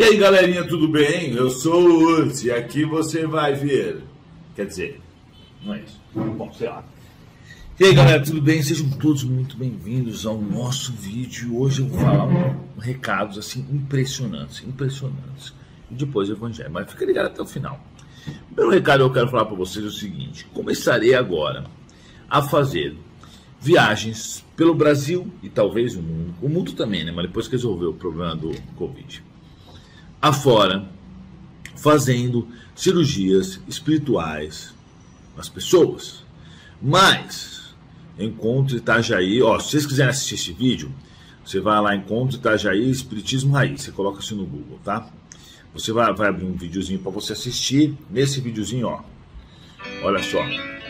E aí galerinha, tudo bem? Eu sou o Urso e aqui você vai ver. Quer dizer, não é isso. Bom, sei lá. E aí galera, tudo bem? Sejam todos muito bem-vindos ao nosso vídeo. Hoje eu vou falar recados assim impressionantes. E depois o evangelho, mas fica ligado até o final. O primeiro recado que eu quero falar para vocês é o seguinte: começarei agora a fazer viagens pelo Brasil e talvez o mundo também, né? Mas depois que resolveu o problema do Covid, afora, fazendo cirurgias espirituais nas pessoas. Mas Encontro Itajaí, ó, se vocês quiserem assistir esse vídeo, você vai lá, Encontro Itajaí Espiritismo Raiz, você coloca isso no Google, tá? Você vai abrir um videozinho para você assistir. Nesse videozinho, ó, olha só,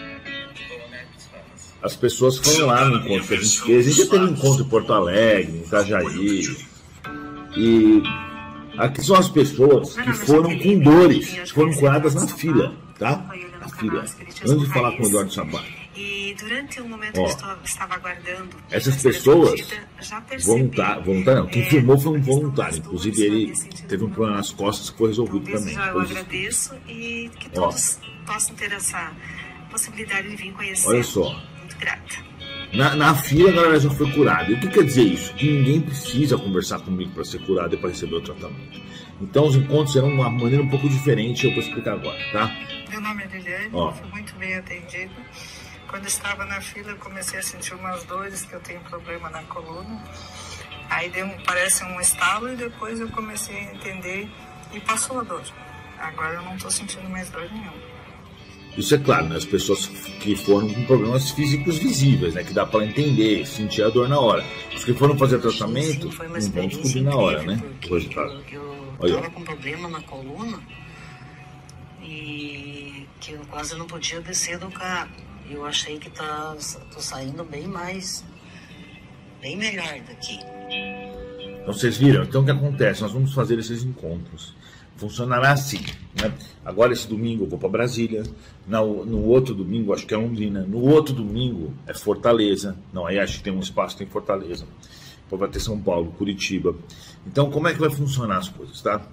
as pessoas foram lá no encontro que a gente fez. A gente teve um encontro em Porto Alegre, em Itajaí, e aqui são as pessoas que foram com dores, foram curadas na fila, tá? Na fila, antes de falar com o Eduardo Sabato. E durante o momento que eu estava aguardando, essas pessoas, voluntário não, quem filmou foi um voluntário, inclusive ele teve um problema nas costas que foi resolvido também. Eu agradeço e que todos possam ter essa possibilidade de vir conhecer. Olha só, muito grata. Na fila a galera já foi curada. E o que quer dizer isso? Que ninguém precisa conversar comigo para ser curado e para receber o tratamento. Então os encontros serão de uma maneira um pouco diferente, eu vou explicar agora, tá? Meu nome é Liliane, fui muito bem atendido. Quando estava na fila, eu comecei a sentir umas dores, que eu tenho problema na coluna. Aí parece um estalo e depois eu comecei a entender e passou a dor. Agora eu não estou sentindo mais dor nenhuma. Isso é claro, né? As pessoas que foram com problemas físicos visíveis, né? Que dá para entender, sentir a dor na hora. Os que foram fazer tratamento, não vão descobrir na hora, né? Eu estava com problema na coluna e que eu quase não podia descer do carro. Eu achei que tô saindo bem melhor daqui. Então vocês viram? Então o que acontece? Nós vamos fazer esses encontros. Funcionará assim, né? Agora esse domingo eu vou para Brasília, no outro domingo acho que é Londrina, no outro domingo é Fortaleza, não, aí acho que tem um espaço, tem Fortaleza, depois vai ter São Paulo, Curitiba. Então como é que vai funcionar as coisas, tá?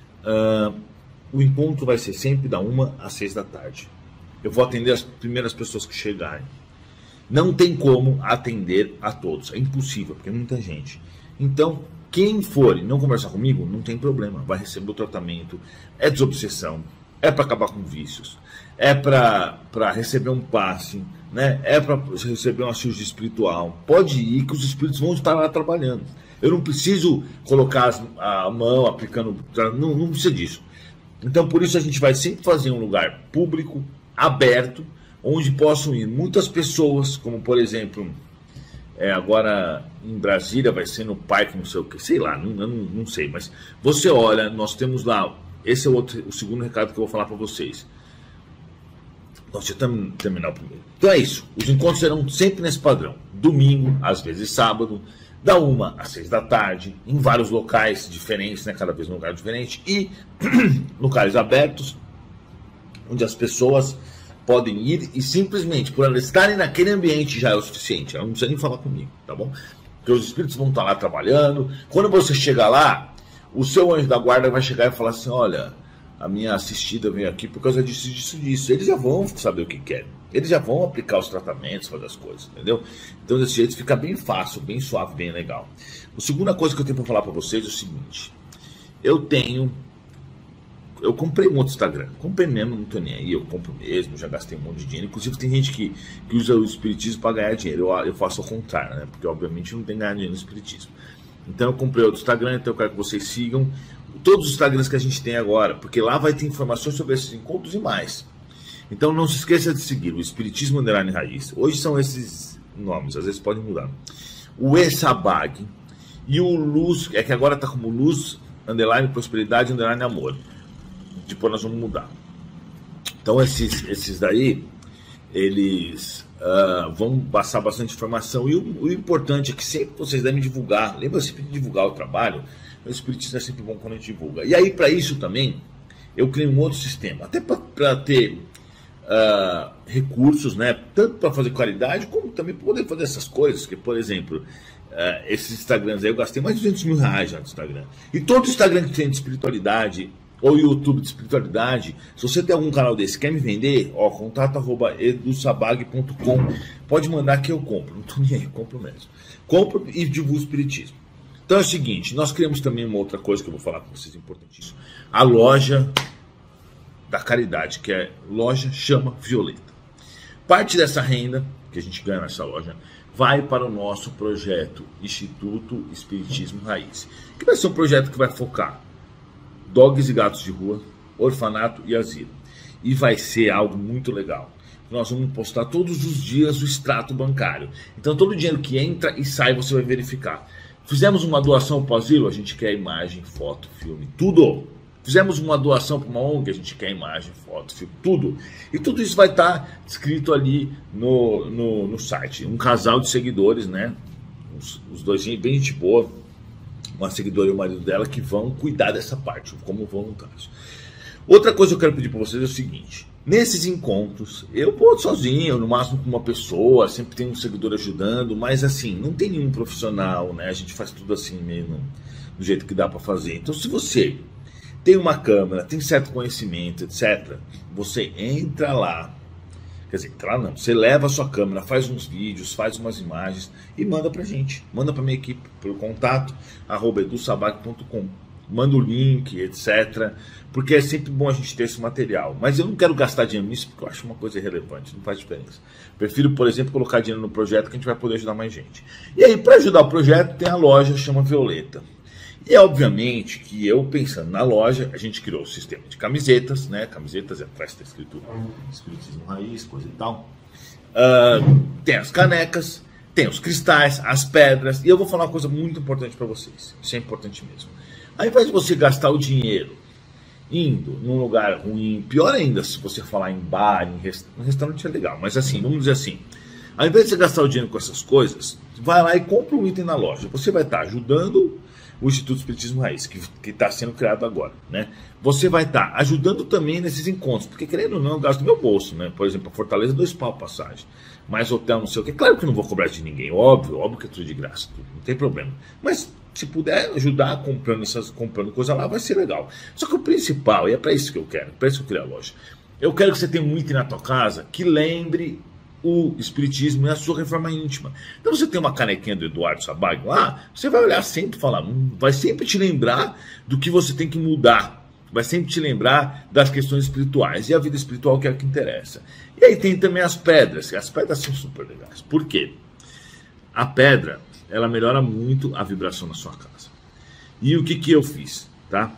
O encontro vai ser sempre da 1 às 6 da tarde. Eu vou atender as primeiras pessoas que chegarem. Não tem como atender a todos, é impossível, porque é muita gente. Então, quem for e não conversar comigo, não tem problema, vai receber o tratamento. É desobsessão, é para acabar com vícios, é para receber um passe, né? É para receber uma cirurgia espiritual. Pode ir que os espíritos vão estar lá trabalhando. Eu não preciso colocar a mão aplicando, não precisa disso. Então, por isso a gente vai sempre fazer um lugar público, aberto, onde possam ir muitas pessoas, como por exemplo, agora em Brasília vai ser no parque, não sei o que, sei lá, não sei, mas você olha, nós temos lá, esse é o segundo recado que eu vou falar para vocês. Deixa eu terminar o primeiro. Então é isso, os encontros serão sempre nesse padrão, domingo, às vezes sábado, da 1 às 6 da tarde, em vários locais diferentes, né, cada vez num lugar diferente, e locais abertos, onde as pessoas podem ir e simplesmente por elas estarem naquele ambiente já é o suficiente. Ela não precisa nem falar comigo, tá bom? Porque os espíritos vão estar lá trabalhando. Quando você chegar lá, o seu anjo da guarda vai chegar e falar assim: olha, a minha assistida veio aqui por causa disso. Eles já vão saber o que querem. Eles já vão aplicar os tratamentos, fazer as coisas, entendeu? Então desse jeito fica bem fácil, bem suave, bem legal. A segunda coisa que eu tenho para falar para vocês é o seguinte: eu comprei um outro Instagram, comprei mesmo, não tô nem aí, eu compro mesmo, já gastei um monte de dinheiro. Inclusive tem gente que usa o espiritismo para ganhar dinheiro, eu faço ao contrário, né? Porque obviamente não tem ganhar dinheiro no espiritismo. Então eu comprei outro Instagram, então eu quero que vocês sigam todos os Instagrams que a gente tem agora, porque lá vai ter informações sobre esses encontros e mais. Então não se esqueça de seguir o Espiritismo Underline Raiz, hoje são esses nomes, às vezes podem mudar, o Esabag e o Luz, que agora tá como Luz Underline Prosperidade Underline Amor. Depois nós vamos mudar. Então esses daí, eles vão passar bastante informação. E o importante é que sempre vocês devem divulgar. Lembra sempre de divulgar o trabalho? O espiritismo é sempre bom quando a gente divulga. E aí para isso também, eu criei um outro sistema. Até para ter recursos, né? Tanto para fazer qualidade, como também para poder fazer essas coisas. Que, por exemplo, esses Instagrams aí eu gastei mais de 200 mil reais já no Instagram. E todo Instagram que tem de espiritualidade, ou YouTube de espiritualidade, se você tem algum canal desse quer me vender, contato@edusabag.com, pode mandar que eu compro. Não tô nem aí, eu compro mesmo. Compro e divulgo o espiritismo. Então é o seguinte, nós criamos também uma outra coisa que eu vou falar com vocês, importantíssimo. A loja da caridade, que é Loja Chama Violeta. Parte dessa renda que a gente ganha nessa loja vai para o nosso projeto Instituto Espiritismo Raiz, que vai ser um projeto que vai focar dogs e gatos de rua, orfanato e asilo. E vai ser algo muito legal. Nós vamos postar todos os dias o extrato bancário. Então todo o dinheiro que entra e sai você vai verificar. Fizemos uma doação para o asilo, a gente quer imagem, foto, filme, tudo. Fizemos uma doação para uma ONG, a gente quer imagem, foto, filme, tudo. E tudo isso vai estar escrito ali no site. Um casal de seguidores, né? Os dois bem gente boa, uma seguidora e o marido dela, que vão cuidar dessa parte, como voluntários. Outra coisa que eu quero pedir para vocês é o seguinte. Nesses encontros, eu vou sozinho, no máximo com uma pessoa, sempre tem um seguidor ajudando, mas assim, não tem nenhum profissional, né? A gente faz tudo assim mesmo, do jeito que dá para fazer. Então, se você tem uma câmera, tem certo conhecimento, etc., você entra lá, quer dizer, entra lá não, você leva a sua câmera, faz uns vídeos, faz umas imagens e manda pra gente, manda pra minha equipe, pelo contato, @edusabag.com. Manda o link, etc. Porque é sempre bom a gente ter esse material. Mas eu não quero gastar dinheiro nisso porque eu acho uma coisa irrelevante, não faz diferença. Prefiro, por exemplo, colocar dinheiro no projeto que a gente vai poder ajudar mais gente. E aí, para ajudar o projeto, tem a loja Chama Violeta. E é obviamente que eu, pensando na loja, a gente criou o sistema de camisetas, né? Camisetas, atrás está escrito Espiritismo Raiz, coisa e tal. Tem as canecas, tem os cristais, as pedras. E eu vou falar uma coisa muito importante para vocês. Isso é importante mesmo. Ao invés de você gastar o dinheiro indo num lugar ruim, pior ainda se você falar em bar, em restaurante é legal, mas assim, vamos dizer assim, ao invés de você gastar o dinheiro com essas coisas, vai lá e compra um item na loja. Você vai estar ajudando o Instituto Espiritismo Raiz, que está sendo criado agora, né? Você vai estar ajudando também nesses encontros, porque querendo ou não, eu gasto do meu bolso, né? Por exemplo, a Fortaleza, 2 pau passagem, mais hotel, não sei o que. Claro que eu não vou cobrar de ninguém, óbvio que é tudo de graça, não tem problema. Mas se puder ajudar comprando coisa lá, vai ser legal. Só que o principal, e é para isso que eu quero, para isso que eu criei a loja, eu quero que você tenha um item na tua casa que lembre o espiritismo e a sua reforma íntima. Então você tem uma canequinha do Eduardo Sabag lá, você vai olhar sempre e falar, vai sempre te lembrar do que você tem que mudar, vai sempre te lembrar das questões espirituais, e a vida espiritual que é o que interessa. E aí tem também as pedras são super legais. Por quê? A pedra, ela melhora muito a vibração na sua casa. E o que eu fiz, tá?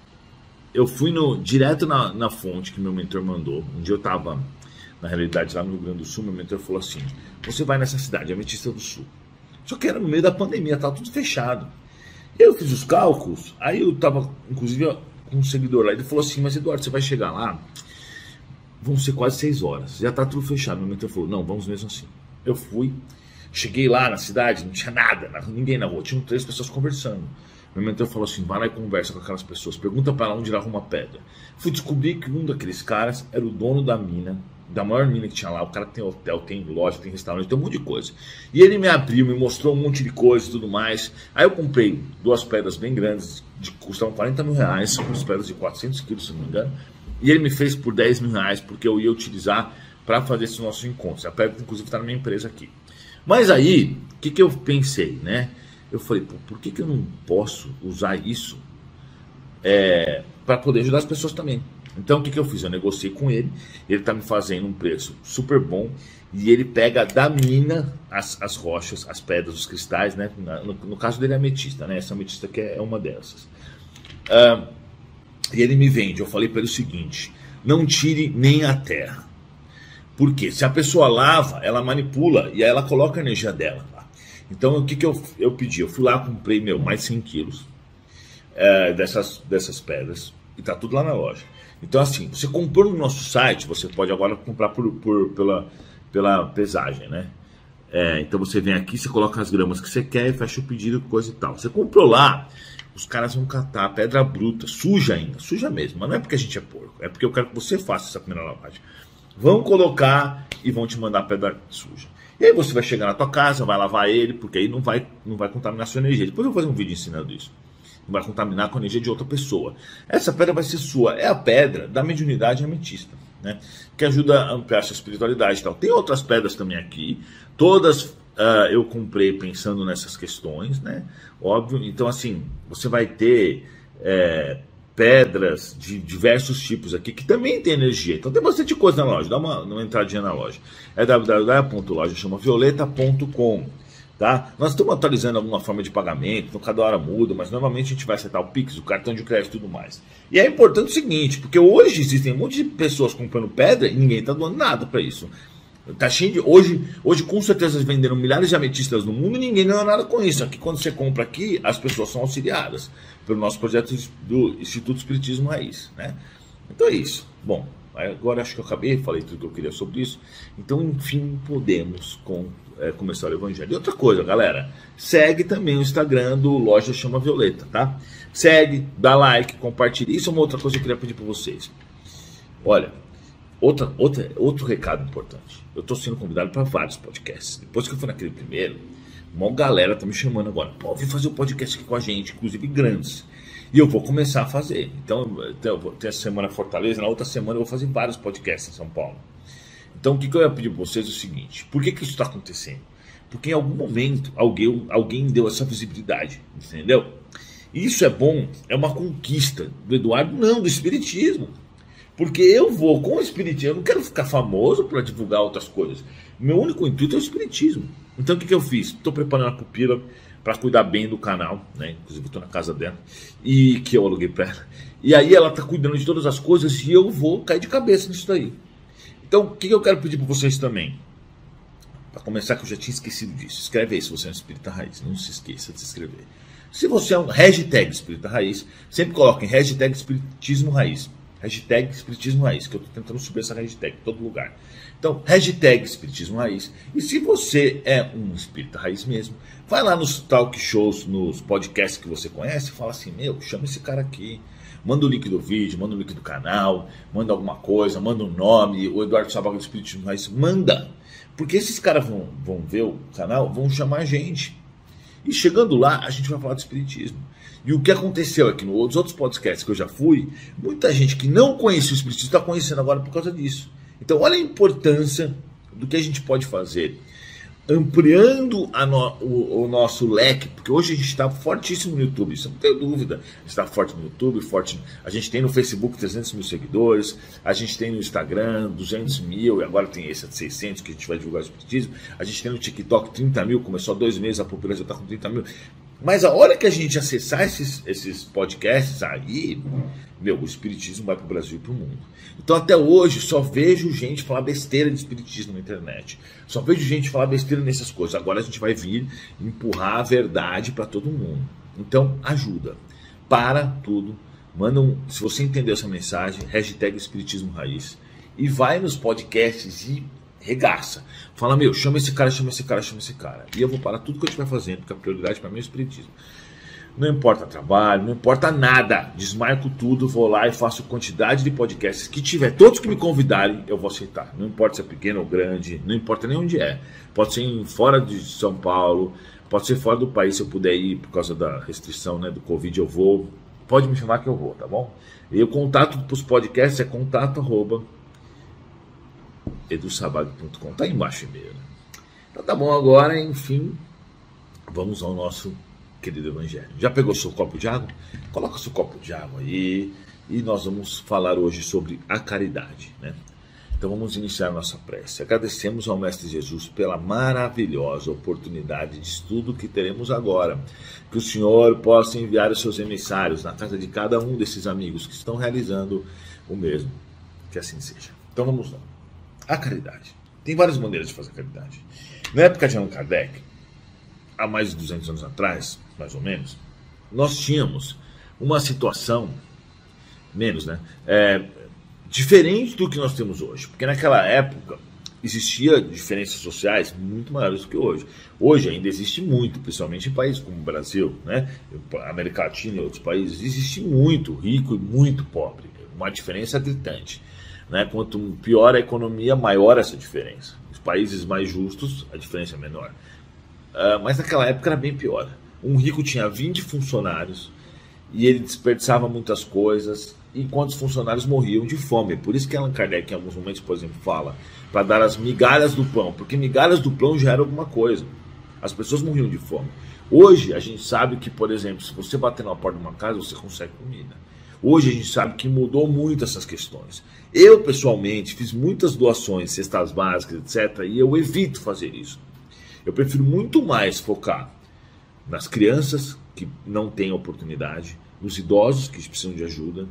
Eu fui direto na fonte que meu mentor mandou. Um dia eu estava, na realidade, lá no Rio Grande do Sul, meu mentor falou assim, você vai nessa cidade, Ametista do Sul. Só que era no meio da pandemia, estava tudo fechado. Eu fiz os cálculos, aí eu estava, inclusive, com um seguidor lá, ele falou assim, mas Eduardo, você vai chegar lá, vão ser quase 6 horas, já está tudo fechado. Meu mentor falou, não, vamos mesmo assim. Eu fui. Cheguei lá na cidade, não tinha nada, ninguém na rua, tinham 3 pessoas conversando. Meu mentor falou assim, vai lá e conversa com aquelas pessoas, pergunta para lá onde ele arruma pedra. Fui descobrir que um daqueles caras era o dono da mina, da maior mina que tinha lá. O cara tem hotel, tem loja, tem restaurante, tem um monte de coisa. E ele me abriu, me mostrou um monte de coisa e tudo mais. Aí eu comprei 2 pedras bem grandes, custavam 40 mil reais, são umas pedras de 400 quilos, se não me engano. E ele me fez por 10 mil reais, porque eu ia utilizar para fazer esse nosso encontro. A pedra, inclusive, está na minha empresa aqui. Mas aí, o que eu pensei, né? Eu falei, por que eu não posso usar isso para poder ajudar as pessoas também? Então, o que eu fiz? Eu negociei com ele, ele está me fazendo um preço super bom, e ele pega da mina as rochas, as pedras, os cristais, né? No caso dele é ametista, né? Essa ametista que é uma dessas. E ele me vende. Eu falei para ele o seguinte, não tire nem a terra. Porque se a pessoa lava, ela manipula e aí ela coloca a energia dela lá. Então o que eu pedi? Eu fui lá, comprei mais 100 quilos dessas pedras e tá tudo lá na loja. Então assim, você comprou no nosso site, você pode agora comprar pela pesagem, né? Então você vem aqui, você coloca as gramas que você quer e fecha o pedido, coisa e tal. Você comprou lá, os caras vão catar pedra bruta, suja ainda, suja mesmo. Mas não é porque a gente é porco, é porque eu quero que você faça essa primeira lavagem. vão colocar e vão te mandar pedra suja. E aí você vai chegar na tua casa, vai lavar ele, porque aí não vai contaminar a sua energia. Depois eu vou fazer um vídeo ensinando isso. Não vai contaminar com a energia de outra pessoa. Essa pedra vai ser sua. É a pedra da mediunidade ametista, né? Que ajuda a ampliar a sua espiritualidade e tal. Tem outras pedras também aqui. Todas eu comprei pensando nessas questões, né? Óbvio. Então, assim, você vai ter pedras de diversos tipos aqui, que também tem energia. Então tem bastante coisa na loja. Dá uma entradinha na loja. É www.lojachamavioleta.com. Tá? Nós estamos atualizando alguma forma de pagamento, então cada hora muda, mas normalmente a gente vai acertar o Pix, o cartão de crédito e tudo mais. E é importante o seguinte, porque hoje existem um monte de pessoas comprando pedra e ninguém está doando nada para isso. Tá cheio de, hoje com certeza venderam milhares de ametistas no mundo e ninguém ganhou nada com isso. Aqui quando você compra aqui, as pessoas são auxiliadas pelo nosso projeto do Instituto Espiritismo Raiz, né? Então é isso. Bom, agora acho que eu falei tudo que eu queria sobre isso. Então, enfim, podemos começar o Evangelho. E outra coisa, galera, segue também o Instagram do Loja Chama Violeta, tá? Segue, dá like, compartilha. Isso é uma outra coisa que eu queria pedir para vocês. Olha, outro recado importante. Eu estou sendo convidado para vários podcasts. Depois que eu fui naquele primeiro, uma galera tá me chamando agora. Pô, vem fazer um podcast aqui com a gente, inclusive grandes. E eu vou começar a fazer. Então, eu vou ter essa semana em Fortaleza, na outra semana eu vou fazer vários podcasts em São Paulo. Então, o que eu ia pedir para vocês é o seguinte: por que isso está acontecendo? Porque em algum momento alguém deu essa visibilidade, entendeu? E isso é bom, é uma conquista do Eduardo, não, do Espiritismo. Porque eu vou com o Espiritismo, eu não quero ficar famoso para divulgar outras coisas. Meu único intuito é o Espiritismo. Então, o que eu fiz? Estou preparando a pupila para cuidar bem do canal, né? Inclusive estou na casa dela, e que eu aluguei para ela. E aí ela está cuidando de todas as coisas e eu vou cair de cabeça nisso daí. Então, o que eu quero pedir para vocês também? Para começar, que eu já tinha esquecido disso. Escreve aí se você é um espírita raiz. Não se esqueça de se inscrever. Se você é um hashtag espírita raiz, sempre coloquem hashtag espiritismo raiz. Hashtag espiritismo raiz, que eu estou tentando subir essa hashtag em todo lugar. Então, hashtag espiritismo raiz. E se você é um espírita raiz mesmo, vai lá nos talk shows, nos podcasts que você conhece e fala assim: meu, chama esse cara aqui. Manda o link do vídeo, manda o link do canal, manda alguma coisa, manda um nome, o Eduardo Sabaga do Espiritismo Raiz, manda. Porque esses caras vão ver o canal, vão chamar a gente. E chegando lá, a gente vai falar de Espiritismo. E o que aconteceu é que nos outros podcasts que eu já fui, muita gente que não conhecia o Espiritismo está conhecendo agora por causa disso. Então olha a importância do que a gente pode fazer, ampliando o nosso leque, porque hoje a gente está fortíssimo no YouTube, isso não tem dúvida. A gente está forte no YouTube, a gente tem no Facebook 300 mil seguidores, a gente tem no Instagram 200 mil, e agora tem esse de 600 que a gente vai divulgar o Espiritismo, a gente tem no TikTok 30 mil, começou há 2 meses, a população já está com 30 mil. Mas a hora que a gente acessar esses podcasts aí, o Espiritismo vai para o Brasil e para o mundo. Então até hoje só vejo gente falar besteira de Espiritismo na internet. Só vejo gente falar besteira nessas coisas. Agora a gente vai vir empurrar a verdade para todo mundo. Então ajuda. Para tudo. Se você entendeu essa mensagem, hashtag Espiritismo Raiz. E vai nos podcasts e regaça. Fala, chama esse cara, chama esse cara, chama esse cara. E eu vou parar tudo que eu estiver fazendo, porque a prioridade para mim é o Espiritismo. Não importa trabalho, não importa nada. Desmarco tudo, vou lá e faço quantidade de podcasts que tiver. Todos que me convidarem, eu vou aceitar. Não importa se é pequeno ou grande, não importa nem onde é. Pode ser fora de São Paulo, pode ser fora do país, se eu puder ir por causa da restrição, né, do Covid, eu vou. Pode me chamar que eu vou, tá bom? E o contato para os podcasts é contato@edusabag.com. Tá aí embaixo o e-mail, né? Então tá bom, agora, enfim, vamos ao nosso querido Evangelho. Já pegou seu copo de água? Coloca seu copo de água aí e nós vamos falar hoje sobre a caridade, né? Então vamos iniciar a nossa prece. Agradecemos ao Mestre Jesus pela maravilhosa oportunidade de estudo que teremos agora. Que o Senhor possa enviar os seus emissários na casa de cada um desses amigos que estão realizando o mesmo. Que assim seja. Então vamos lá. A caridade. Tem várias maneiras de fazer caridade. Na época de Allan Kardec, há mais de 200 anos atrás, mais ou menos, nós tínhamos uma situação, menos, né? Diferente do que nós temos hoje. Porque naquela época existia diferenças sociais muito maiores do que hoje. Hoje ainda existe muito, principalmente em países como o Brasil, né? América Latina e outros países, existe muito rico e muito pobre. Uma diferença gritante. né? Quanto pior a economia, maior essa diferença. Os países mais justos, a diferença é menor. Mas naquela época era bem pior. Um rico tinha 20 funcionários e ele desperdiçava muitas coisas, enquanto os funcionários morriam de fome. Por isso que Allan Kardec, em alguns momentos, por exemplo, fala para dar as migalhas do pão, porque migalhas do pão já era alguma coisa. As pessoas morriam de fome. Hoje a gente sabe que, por exemplo, se você bater na porta de uma casa, você consegue comida. Hoje a gente sabe que mudou muito essas questões. Eu, pessoalmente, fiz muitas doações, cestas básicas, etc. E eu evito fazer isso. Eu prefiro muito mais focar nas crianças que não têm oportunidade, nos idosos que precisam de ajuda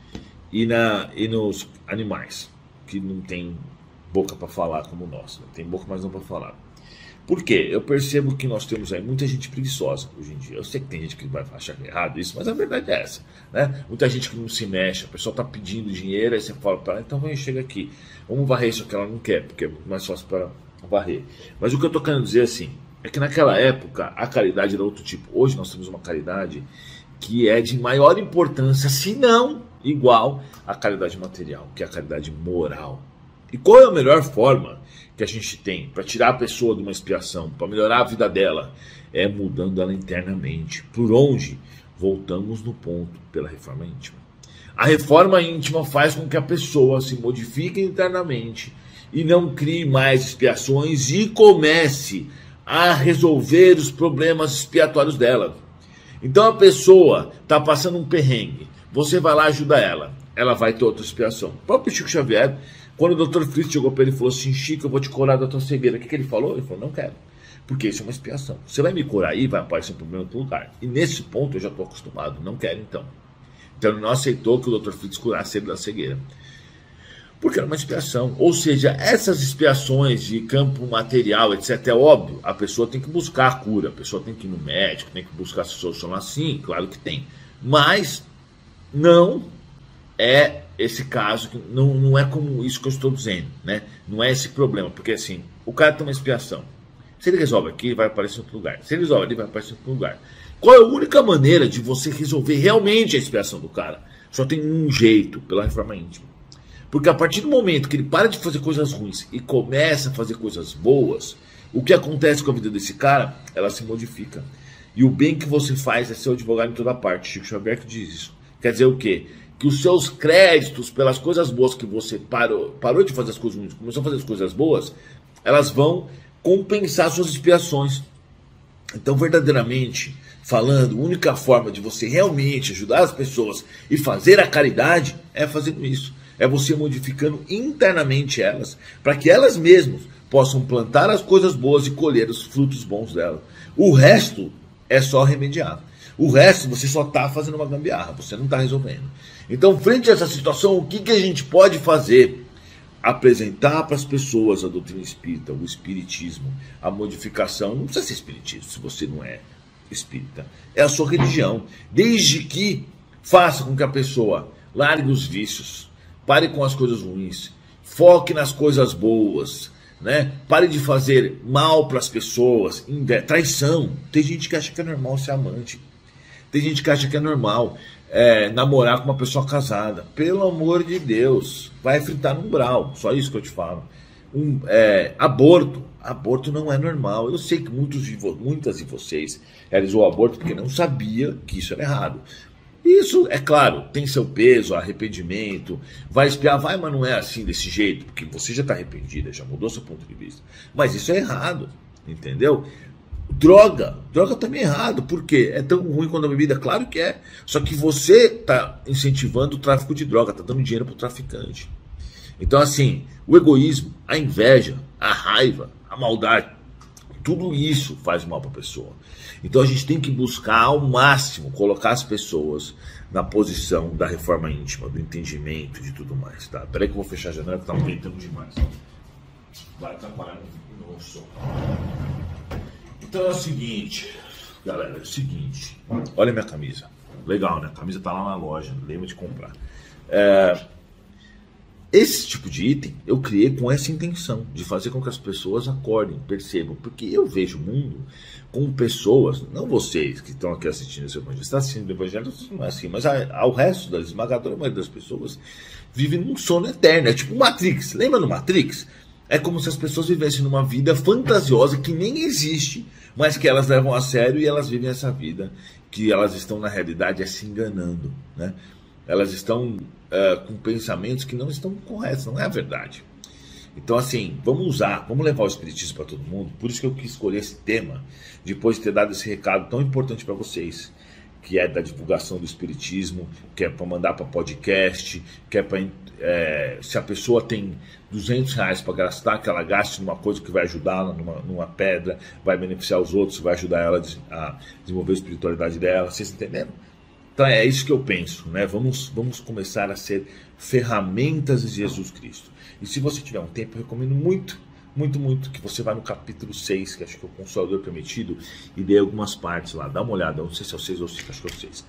e nos animais que não têm boca para falar como nós. Tem boca, mas não para falar. Por quê? Eu percebo que nós temos aí muita gente preguiçosa hoje em dia. Eu sei que tem gente que vai achar errado isso, mas a verdade é essa, né? Muita gente que não se mexe, a pessoa está pedindo dinheiro, aí você fala para ela, então vem, chega aqui, vamos varrer isso que ela não quer, porque é mais fácil para varrer. Mas o que eu estou querendo dizer assim, é que naquela época a caridade era outro tipo. Hoje nós temos uma caridade que é de maior importância, se não igual à caridade material, que é a caridade moral. E qual é a melhor forma que a gente tem para tirar a pessoa de uma expiação, para melhorar a vida dela? É mudando ela internamente. Por onde? Voltamos no ponto, pela reforma íntima. A reforma íntima faz com que a pessoa se modifique internamente e não crie mais expiações e comece a resolver os problemas expiatórios dela. Então a pessoa está passando um perrengue, você vai lá ajudar ela, ela vai ter outra expiação. O próprio Chico Xavier, quando o Dr. Fritz chegou para ele e falou assim, Chico, eu vou te curar da tua cegueira. O que ele falou? Ele falou, não quero, porque isso é uma expiação. Você vai me curar aí, vai aparecer um problema em outro lugar. E nesse ponto eu já estou acostumado, não quero então. Então ele não aceitou que o Dr. Fritz curasse ele da cegueira, porque era uma expiação. Ou seja, essas expiações de campo material, etc., é óbvio, a pessoa tem que buscar a cura, a pessoa tem que ir no médico, tem que buscar se solucionar, sim, claro que tem. Mas não é esse caso, não é como isso que eu estou dizendo, né? Não é esse problema, porque assim, o cara tem uma expiação. Se ele resolve aqui, ele vai aparecer em outro lugar. Se ele resolve ali, vai aparecer em outro lugar. Qual é a única maneira de você resolver realmente a expiação do cara? Só tem um jeito, pela reforma íntima. Porque a partir do momento que ele para de fazer coisas ruins e começa a fazer coisas boas, o que acontece com a vida desse cara? Ela se modifica. E o bem que você faz é ser o advogado em toda parte. Chico Xavier que diz isso. Quer dizer o quê? Que os seus créditos pelas coisas boas que você parou de fazer as coisas ruins, começou a fazer as coisas boas, elas vão compensar suas expiações. Então, verdadeiramente falando, a única forma de você realmente ajudar as pessoas e fazer a caridade é fazendo isso. É você modificando internamente elas, para que elas mesmas possam plantar as coisas boas e colher os frutos bons delas. O resto é só remediar. O resto você só está fazendo uma gambiarra, você não está resolvendo. Então, frente a essa situação, o que a gente pode fazer? Apresentar para as pessoas a doutrina espírita, o espiritismo, a modificação. Não precisa ser espiritismo se você não é espírita. É a sua religião. Desde que faça com que a pessoa largue os vícios, pare com as coisas ruins, foque nas coisas boas, né? Pare de fazer mal para as pessoas, traição. Tem gente que acha que é normal ser amante. Tem gente que acha que é normal namorar com uma pessoa casada. Pelo amor de Deus, vai fritar no umbral. Só isso que eu te falo. Aborto não é normal. Eu sei que muitas de vocês realizou o aborto porque não sabia que isso era errado. Isso, é claro, tem seu peso, arrependimento, vai espiar, vai, mas não é assim, desse jeito, porque você já está arrependida, já mudou seu ponto de vista. Mas isso é errado, entendeu? Droga também é errado, por quê? É tão ruim quanto a bebida? Claro que é, só que você está incentivando o tráfico de droga, está dando dinheiro para o traficante. Então assim, o egoísmo, a inveja, a raiva, a maldade, tudo isso faz mal para a pessoa. Então a gente tem que buscar ao máximo colocar as pessoas na posição da reforma íntima, do entendimento de tudo mais, tá? Peraí que eu vou fechar a janela que tá aumentando demais. Vai atrapalhar no som. Então é o seguinte, galera, é o seguinte. Olha a minha camisa. Legal, né? A camisa tá lá na loja, lembra de comprar. esse tipo de item eu criei com essa intenção, de fazer com que as pessoas acordem, percebam, porque eu vejo o mundo com pessoas, não vocês que estão aqui assistindo esse evangelho, está assistindo o evangelho, não é assim, mas ao resto da esmagadora maioria das pessoas vivem num sono eterno, é tipo Matrix, lembra no Matrix? É como se as pessoas vivessem numa vida fantasiosa que nem existe, mas que elas levam a sério e elas vivem essa vida, que elas estão na realidade se enganando, né? Elas estão com pensamentos que não estão corretos, não é a verdade. Então assim, vamos levar o espiritismo para todo mundo. Por isso que eu quis escolher esse tema, depois de ter dado esse recado tão importante para vocês, que é da divulgação do espiritismo, que é para mandar para podcast, que é para se a pessoa tem R$200 para gastar, que ela gaste numa coisa que vai ajudá-la, numa pedra, vai beneficiar os outros, vai ajudar ela a desenvolver a espiritualidade dela. Vocês entenderam? Então é isso que eu penso, né? Vamos começar a ser ferramentas de Jesus Cristo. E se você tiver um tempo, eu recomendo muito que você vá no capítulo 6, que acho que é o Consolador Prometido, e dê algumas partes lá. Dá uma olhada, não sei se é o 6 ou 5, acho que é o 6.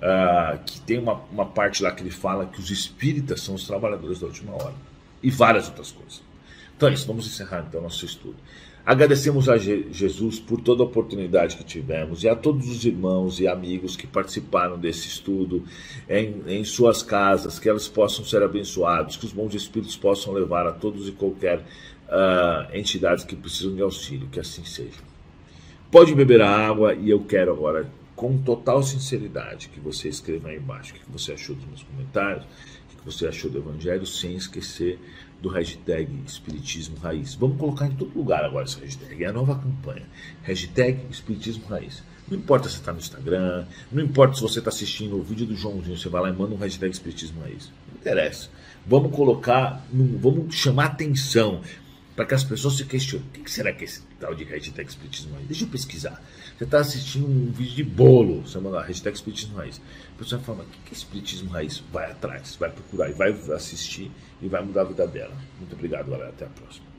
Que tem uma parte lá que ele fala que os espíritas são os trabalhadores da última hora. E várias outras coisas. Então é isso, vamos encerrar então nosso estudo. Agradecemos a Jesus por toda a oportunidade que tivemos e a todos os irmãos e amigos que participaram desse estudo em suas casas, que elas possam ser abençoados, que os bons espíritos possam levar a todos e qualquer entidades que precisam de auxílio, que assim seja. Pode beber a água e eu quero agora, com total sinceridade, que você escreva aí embaixo o que você achou dos meus comentários, o que você achou do Evangelho, sem esquecer do hashtag Espiritismo Raiz. Vamos colocar em todo lugar agora esse hashtag, é a nova campanha, hashtag Espiritismo Raiz. Não importa se está no Instagram, não importa se você está assistindo o vídeo do Joãozinho, você vai lá e manda um hashtag Espiritismo Raiz. Não interessa. Vamos colocar, vamos chamar atenção para que as pessoas se questionem. O que será que é esse tal de hashtag Espiritismo Raiz? Deixa eu pesquisar. Você está assistindo um vídeo de bolo, você manda lá, hashtag Espiritismo Raiz. A pessoa vai falar, o que é Espiritismo Raiz? Vai atrás, vai procurar e vai assistir e vai mudar a vida dela. Muito obrigado, galera. Até a próxima.